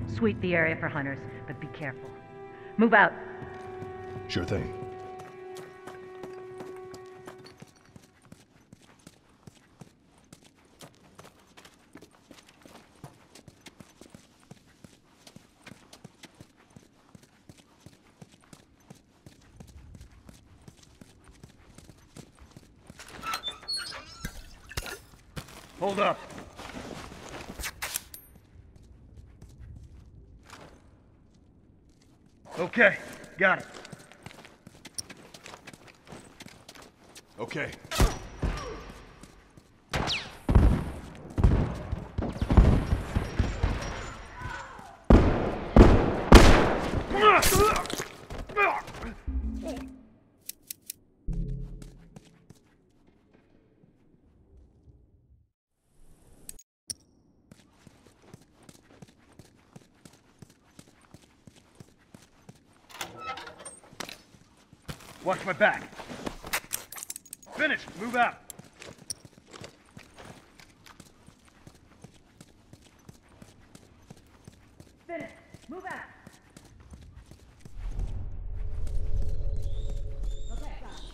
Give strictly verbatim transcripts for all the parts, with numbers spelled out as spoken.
Sweep the area for hunters, but be careful. Move out. Sure thing. Hold up. Okay, got it. Okay. Watch my back. Finish. Move out. Finish. Move out. Okay, got it.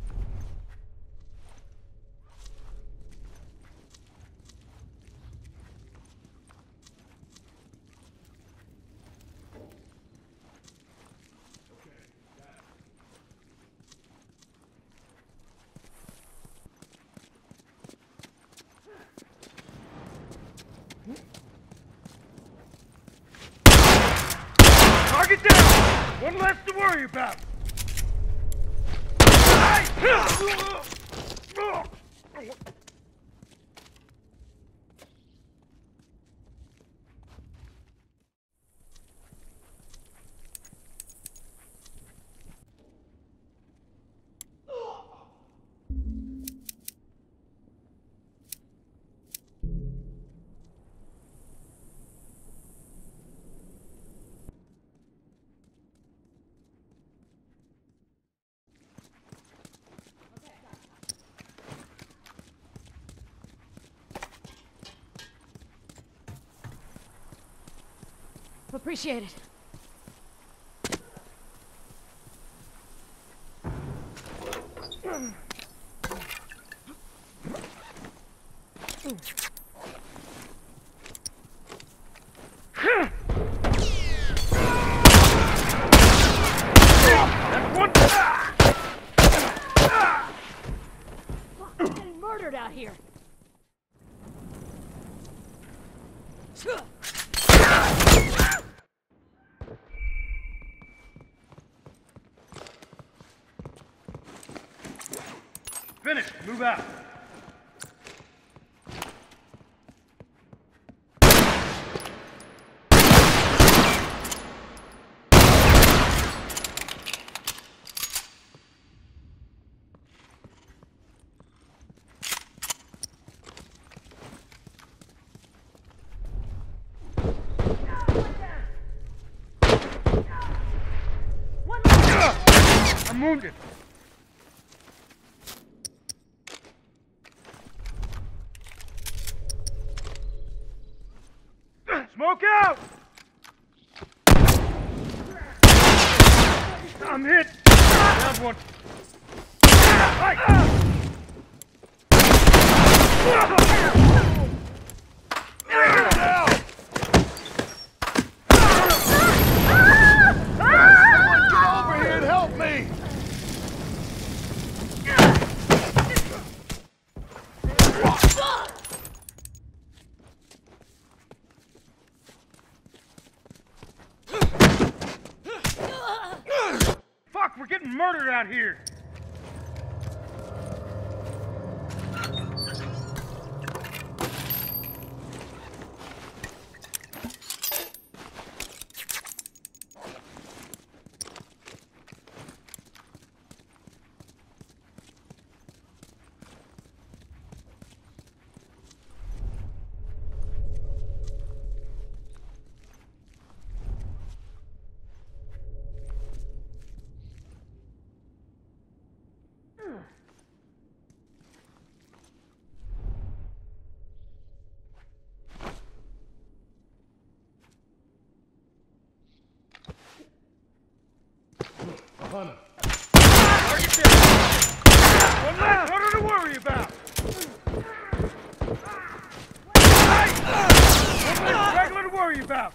Target down! One less to worry about! Appreciate it. That's one! I'm getting murdered out here. Finish. Move out. I'm wounded. Smoke out! I'm hit! Down one. Right. Someone get over here and help me! Fuck, we're getting murdered out here! Hunter. Target down. One less hunter to worry about. Hey! One less straggler to worry about.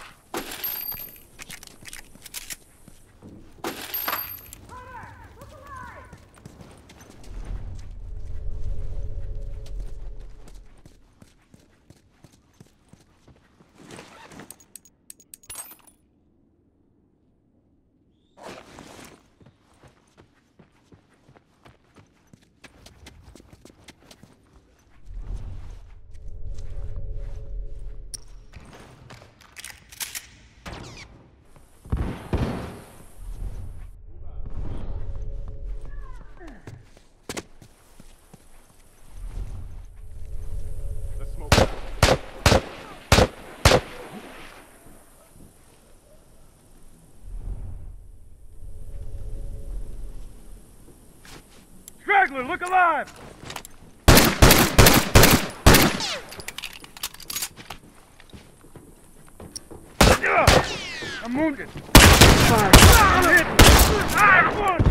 Straggler, look alive! I'm wounded. I'm hit. I'm one.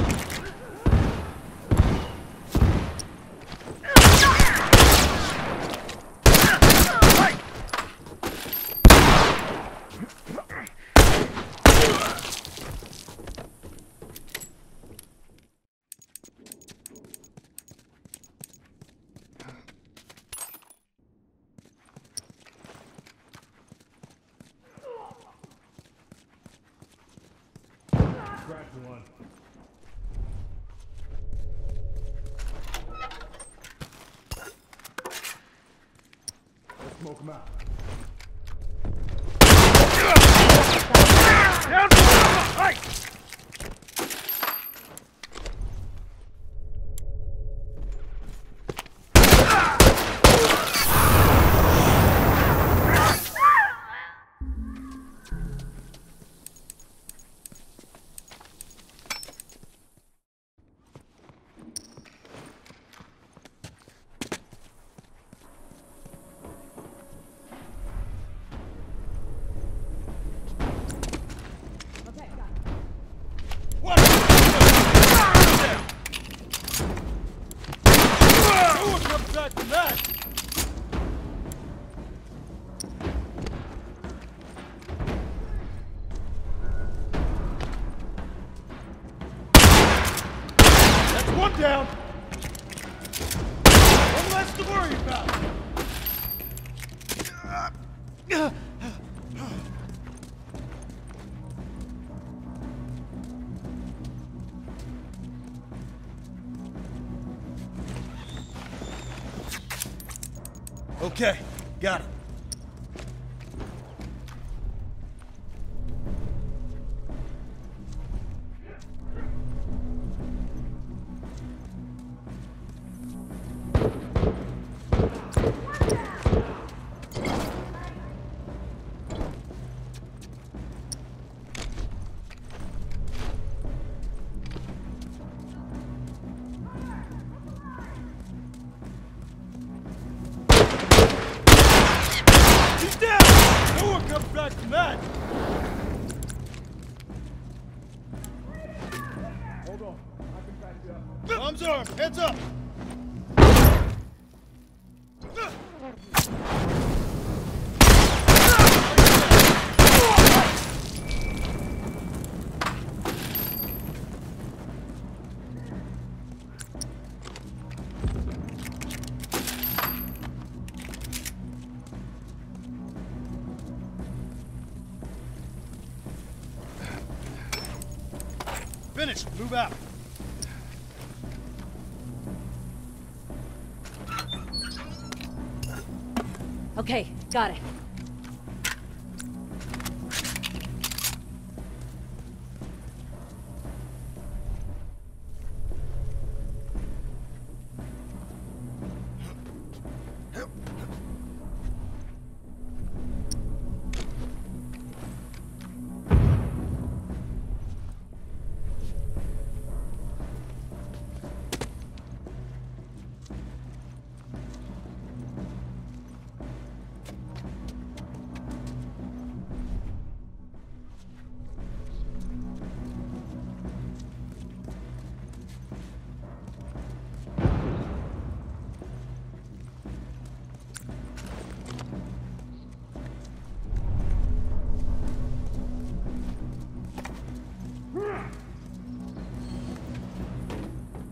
Cracked one. Let's smoke him out. Down for the hey! One down. One less to worry about. Okay, got it. Back from that. Hold on, I can back you up. Arms armed, heads up. Finished. Move out. Okay, got it.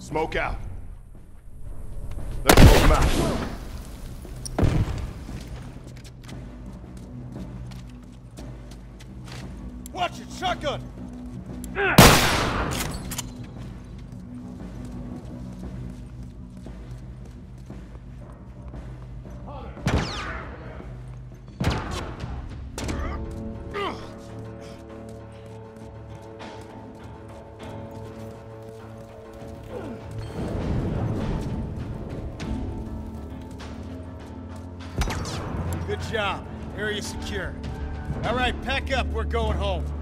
Smoke out. Let's smoke them out. Watch it, shotgun! Good job. Area secure. All right, pack up. We're going home.